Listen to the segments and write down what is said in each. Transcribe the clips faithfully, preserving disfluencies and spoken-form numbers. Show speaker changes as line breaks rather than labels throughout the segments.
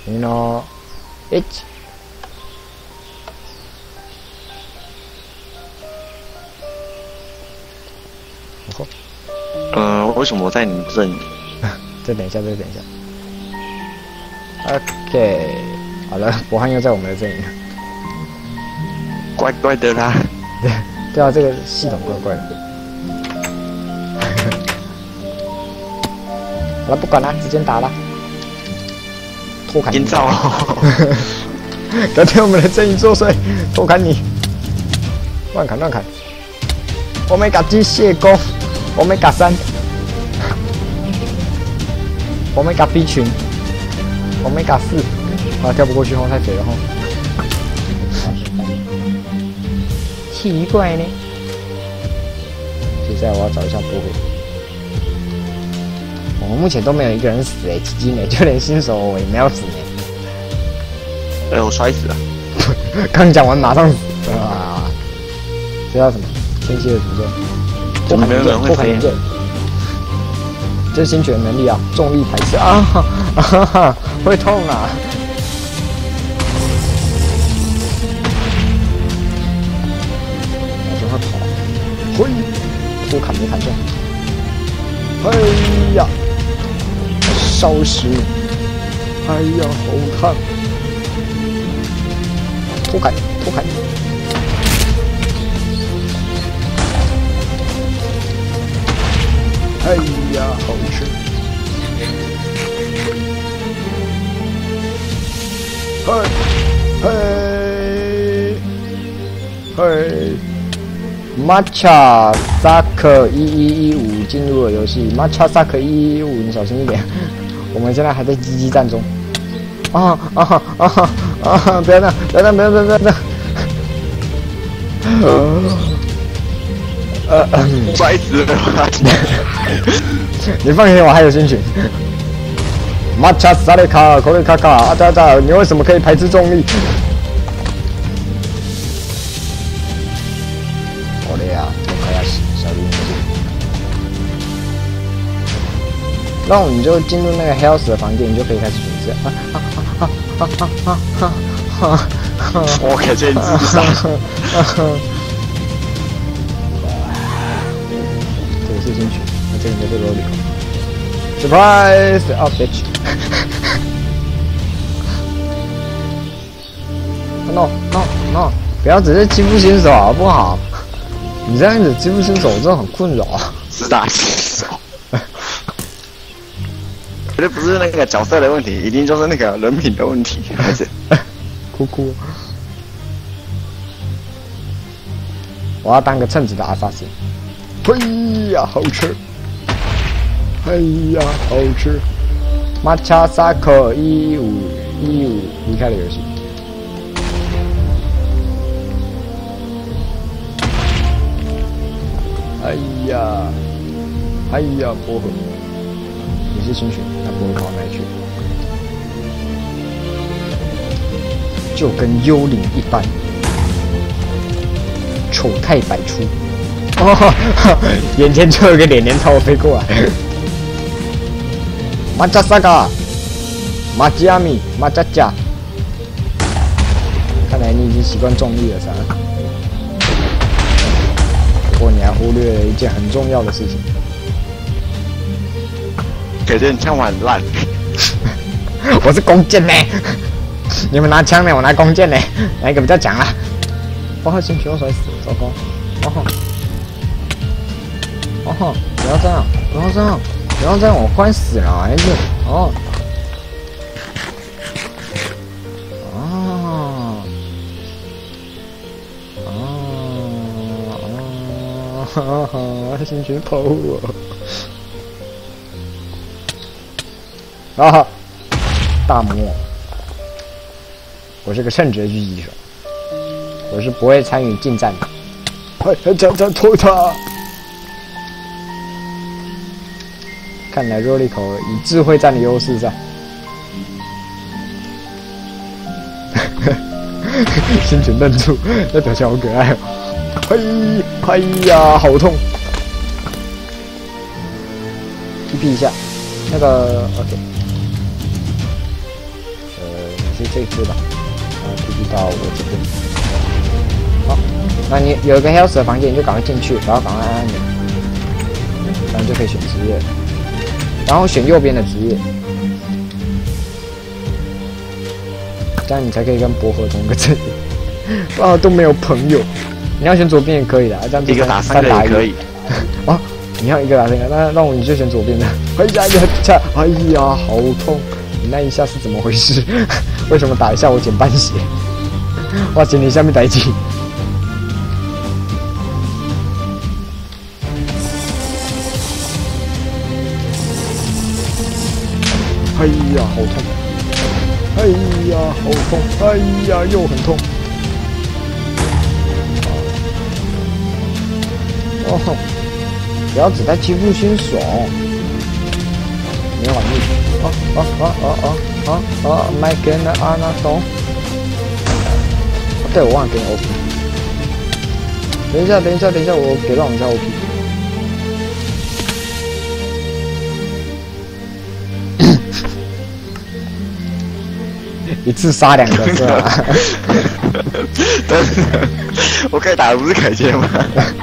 你呢？一。哦。
呃，为什么我在你们阵营？
再等一下，再等一下。OK， 好了，博汉又在我们的阵营了。
怪怪的啦。
对对啊，这个系统怪怪的。好了，不管了，直接打了。偷砍你！
阴照。
隔天我们的阵营作祟，偷砍你！乱砍乱砍！欧米伽机械弓，欧米伽三，欧米伽 B 群，欧米伽四，啊，跳不过去哦，太肥了哦。奇怪呢。接下来我要找一下波会。我们目前都没有一个人死哎，奇迹呢，就连新手我也没有死呢。
哎，我摔死了。
刚讲完马上死啊！这叫什么？天蝎的诅咒。破砍剑，破砍剑。这是新学的能力啊！重力排斥啊！啊哈哈，会痛啊！马上会跑。嘿，破砍没砍中。哎呀！烧死！哎呀，好烫！偷砍，偷砍！哎呀，好吃！嘿，嘿，嘿 ！Matcha Soccer 一一一五进入了游戏 ，Matcha Soccer 一一一五，你小心一点，我们现在还在激激战中。啊啊啊啊！不要这样，不要这样，不要这样，不要这样！呃呃，
摔死了！
你放心，我还有新群。马恰萨雷卡，口里卡卡，啊哒哒，你为什么可以排斥重力？好嘞啊，我快要小林子。那你就进入那个 Health 的房间，你就可以开始选择。啊啊啊啊啊啊啊啊！
我可见智商。
这个是新曲，那这个叫做 Rollico。Surprise! Oh bitch! No no no！ 不要只是欺负新手好不好？你这样子欺负新手真的很困扰啊！
是打新手。绝对不是那个角色的问题，一定就是那个人品的问题。还是
哭哭！我要当个称职的阿萨斯。嘿呀，好吃！哎呀，好吃！马恰萨克一五一五离开了游戏。哎呀，哎呀，薄荷，你是新选，那薄荷跑哪里去？就跟幽灵一般，丑态百出。哦，眼前就有个脸脸朝我飞过来。马扎萨嘎，马吉阿米，马扎加。看来你已经习惯重力了，是吧？不过你还忽略了一件很重要的事情。
可见枪法很烂。
我是弓箭呢，你们拿枪呢，我拿弓箭呢，哪一个比较强啊？哇，先全部摔死，糟糕！哦吼，哦吼，不要这样，不要这样，不要这样，我快死了，孩子！哦，啊，啊，啊，哈哈，先全跑我！啊哈，大魔，我是个称职的狙击手，我是不会参与近战的。快，这这拖他！看来若利口以智慧占了优势在。星群愣住，那表情好可爱哦！嘿，哎呀，好痛 ！T P 一下，那个 OK。呃， 可以吃吧。啊 ，T P 到我这边。好，那你有一个 health 的房间，你就赶快进去，然后赶快按按钮，然后就可以选职业，然后选右边的职业，这样你才可以跟薄荷同一个阵营。啊，都没有朋友。你要选左边也可以的，这样
一个打三个也可以。
啊，你要一个打三个，那那我你就选左边的。哎呀呀呀！哎呀，好痛！你那一下是怎么回事？为什么打一下我减半血？哇塞，你下面逮起！哎呀，好痛！哎呀，好痛！哎呀，又很痛！哦，不要只带欺负新手，没有玩命！啊啊啊啊啊啊啊！麦根的阿纳东，对，我忘了给你 O P。等一下，等一下，等一下，我给让一下 O P。一次杀两个是吧？
但是我可以打的不是凯杰吗？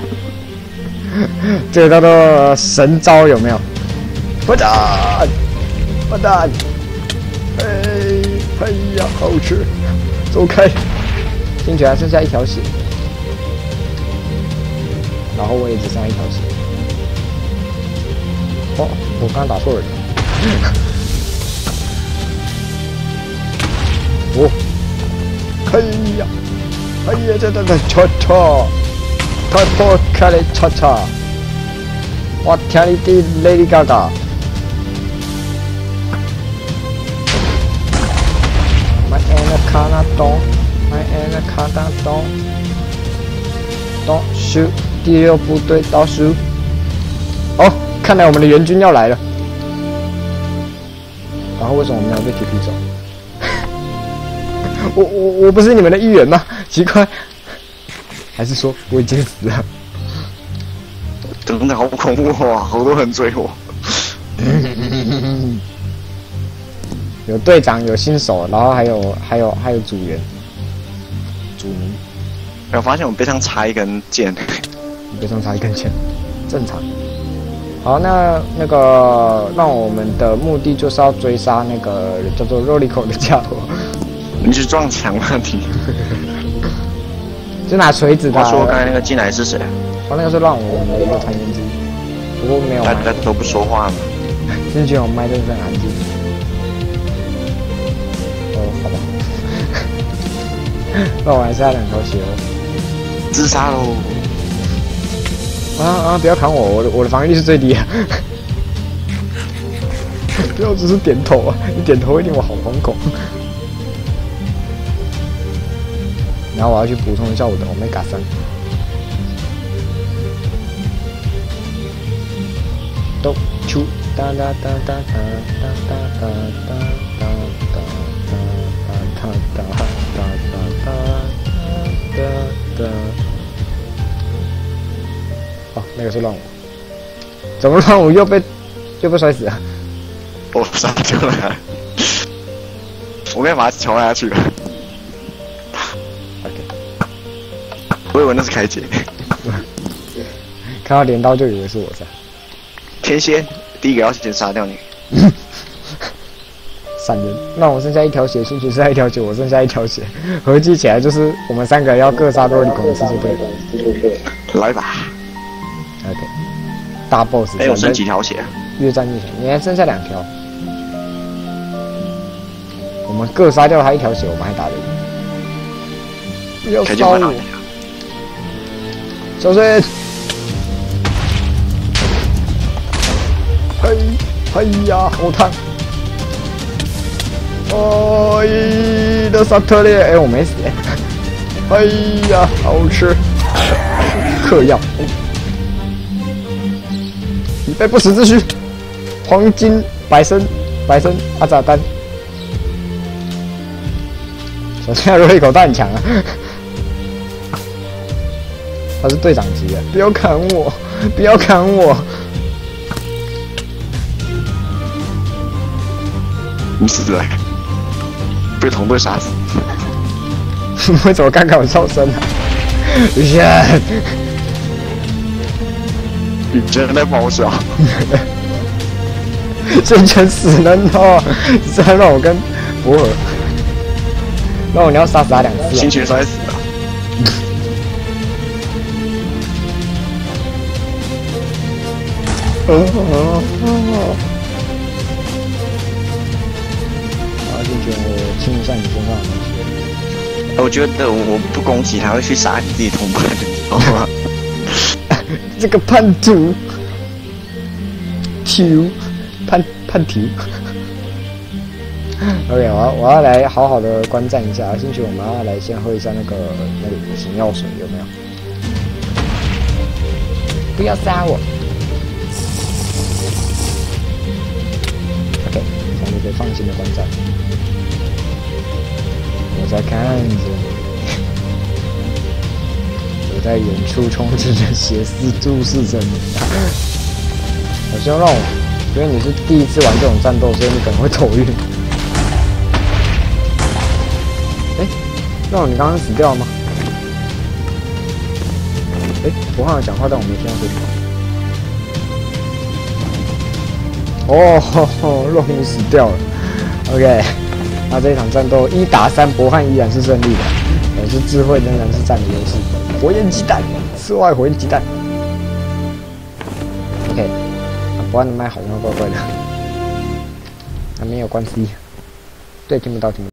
这个叫做神招有没有？笨蛋，笨蛋！哎，哎呀，好吃！走开！进去还剩下一条血，然后我也只剩下一条血。哦，我刚打错人。哦，哎呀，哎呀，这这这，cha cha，太破开了cha cha，我听你的 Lady Gaga。My anaconda don't, my anaconda don't, don't shoot， 第六部队倒数。哦，看来我们的援军要来了。然后为什么我没有被 T P 走？我我我不是你们的一员吗？奇怪，还是说我已经死了？
真的好恐怖啊！好多人追我。
有队长，有新手，然后还有还有还有组员、组民。
我发现我背上插一根剑，
你背上插一根剑，正常。好，那那个让我们的目的就是要追杀那个叫做肉里口的家伙。
你去撞墙吗？你
就拿锤子的。
话说刚才那个进来是谁？
哦，那个是让我们的一个团员之一，不过没有麦。
大家都不说话嘛。
进去有麦真是很安静。哦，好吧。那我还是要两条血哦。
自杀喽！
啊啊！不要砍我，我的我的防御力是最低的。不要只是点头啊！你点头一定我好惶恐。然后我要去补充一下我的 Omega 三。都出哒哒哒哒哒哒哒哒哒哒哒哒哒哒哒哒。哦，那个是乱舞。怎么乱舞又被又被摔死了？
我杀掉了，我该把他敲下去了。我以为那是开姐，
看到镰刀就以为是我噻。
天蝎，第一个要先杀掉你。
闪人，那我剩下一条血，兴趣剩下一条血，我剩下一条血，合计起来就是我们三个要各杀多利口一次就对了。
来吧。
OK， 大 boss。
哎，我剩几条血？
越战越强，你还剩下两条。我们各杀掉他一条血，我们还打得赢。不要烧我！小心！嘿，嘿呀，好烫！哎，的萨特列，哎，我没死。哎呀，好吃！嗑药。预备不死之躯，黄金百参，百参阿扎丹。首先要肉一口弹强啊！他是队长级的，不要砍我，不要砍我！
你死了！ 被同队杀死。
为什么刚刚有超声啊？人，
你真的在爆笑？
生全死人哦！这样让我跟博尔，那我你要杀死他两次、
心血摔死了。
哦哦哦！然后就觉得我清一下你身上的东西。
我觉得我不攻击他会去杀你自己同伴，你知道吗？
这个叛徒，丢叛叛徒。OK， 我要我要来好好的观战一下。兴许我们要来先喝一下那个那个隐形药水，有没有？不要杀我。OK， 这样就可以放心的观战。我在看着你，我在远处充斥着斜视注视着你。好像让我，因为你是第一次玩这种战斗，所以你可能会头晕。哎，让我你刚刚死掉了吗？哎，我好像讲话，但我没听到对方。哦，吼吼，肉虎死掉了。OK。那这一场战斗一打三，博汉依然是胜利的，可是智慧仍然是占了优势。火焰鸡蛋，室外火焰鸡蛋。OK， 博汉的麦好像怪怪的，还没有关机，对，听不到，听不到。